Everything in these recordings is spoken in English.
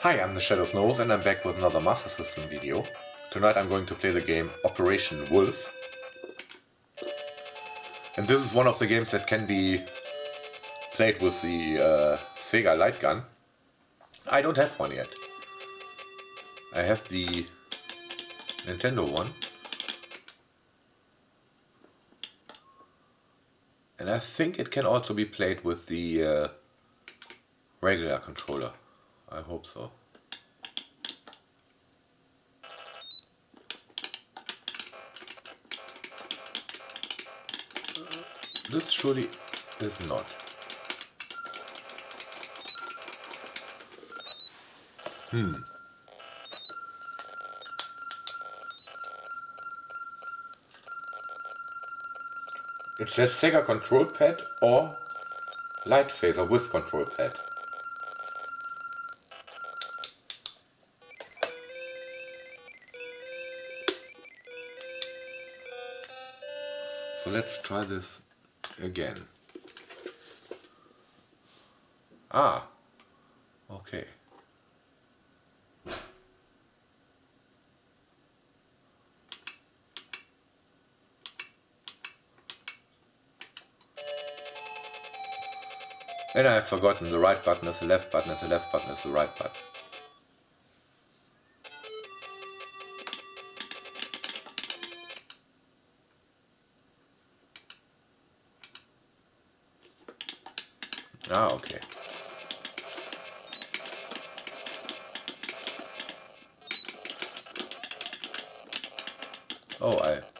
Hi, I'm the Shadow's Nose and I'm back with another Master System video. Tonight I'm going to play the game Operation Wolf. And this is one of the games that can be played with the Sega lightgun. I don't have one yet. I have the Nintendo one. And I think it can also be played with the regular controller. I hope so. This surely is not. It says Sega control pad or light phaser with control pad. So let's try this again. Ah, okay. And I've forgotten the right button is the left button and the left button is the right button. Ah, okay. Oh,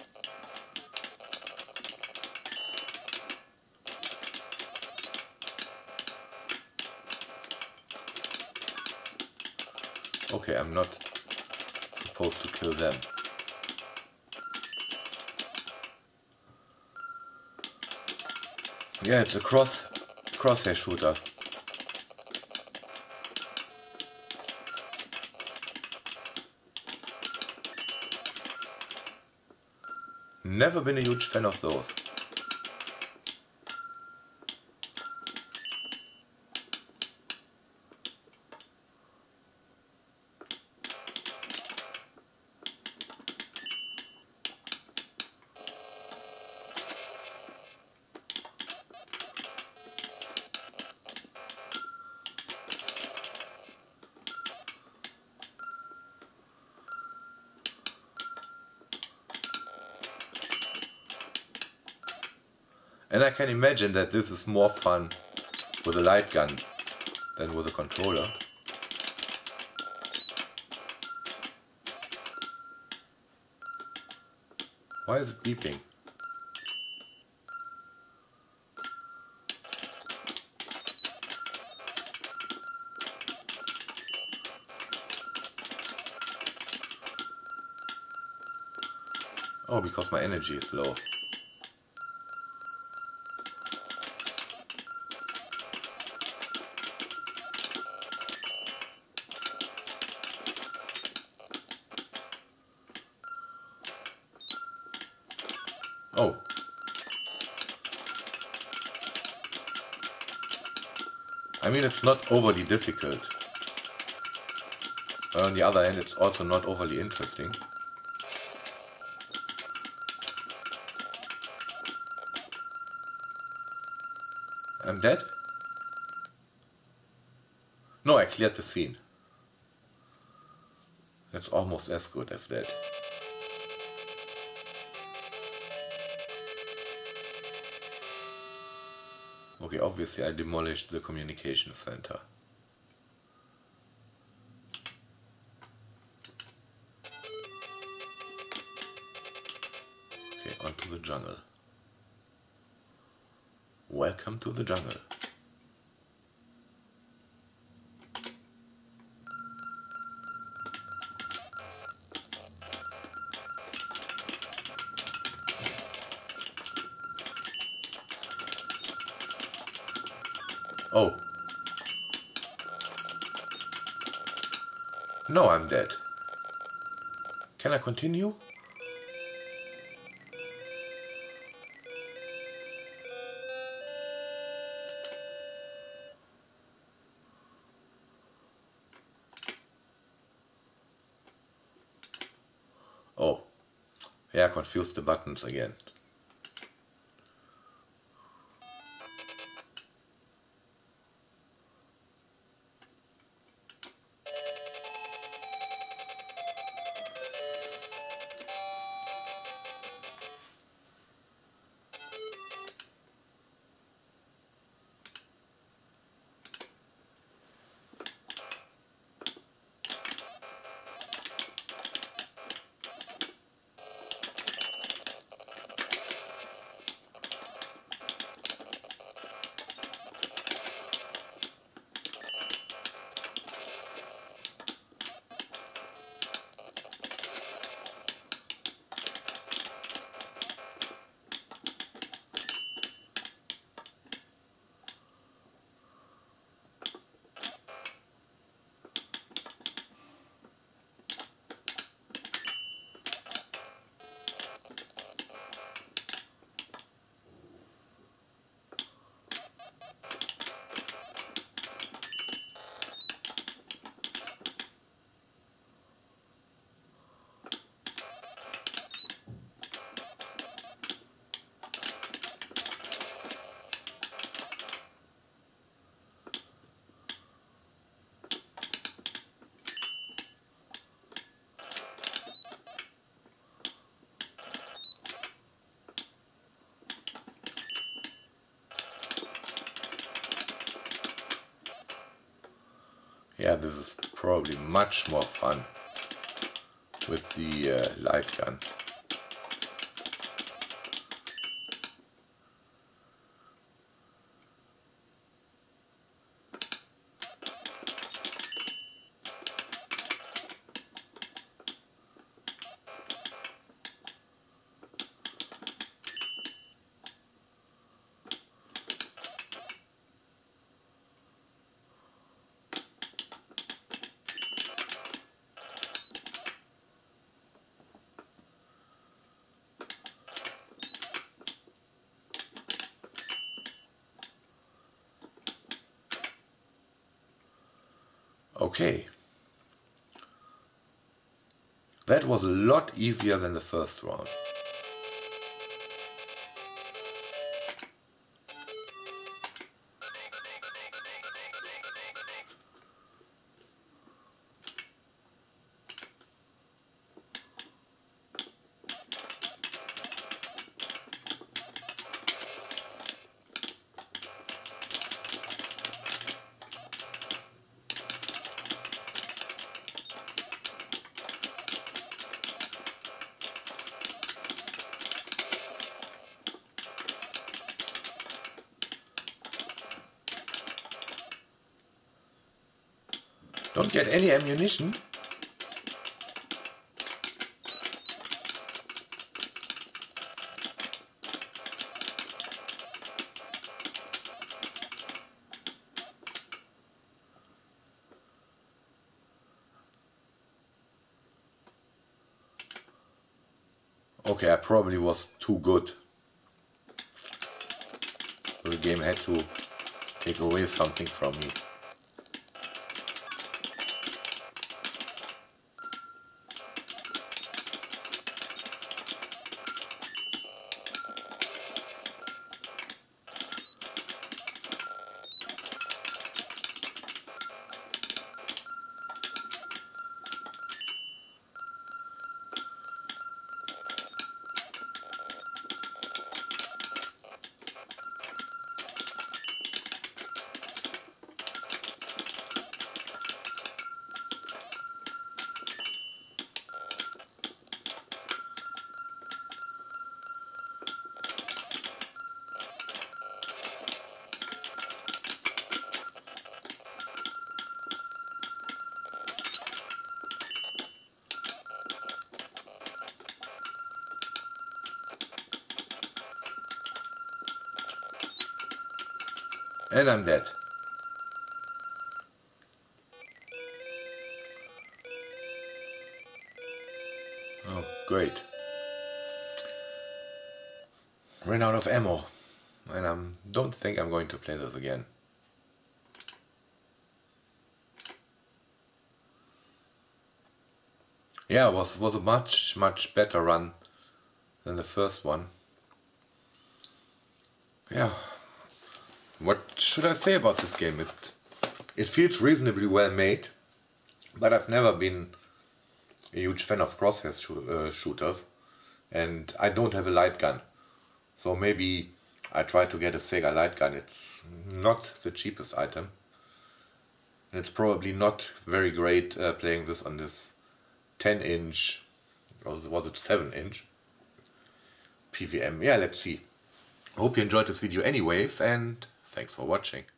okay, I'm not supposed to kill them. Yeah, it's a crosshair shooter. Never been a huge fan of those. And I can imagine that this is more fun with a light gun than with a controller. Why is it beeping? Oh, because my energy is low. Oh. I mean, it's not overly difficult. On the other hand, it's also not overly interesting. I'm dead? No, I cleared the scene. That's almost as good as that. Okay, obviously I demolished the communication center. Okay, onto the jungle. Welcome to the jungle. Oh. No, I'm dead. Can I continue? Yeah, confuse the buttons again. Yeah, this is probably much more fun with the light gun. Okay, that was a lot easier than the first round. Don't get any ammunition. Okay, I probably was too good. The game had to take away something from me. And I'm dead. Oh, great. Ran out of ammo. And I don't think I'm going to play this again. Yeah, it was a much better run than the first one. Yeah, what should I say about this game? It feels reasonably well made, but I've never been a huge fan of Crosshair shooters, and I don't have a light gun. So maybe I try to get a Sega light gun. It's not the cheapest item. And it's probably not very great playing this on this 10-inch, or was it 7-inch PVM? Yeah, let's see. Hope you enjoyed this video anyways, and thanks for watching.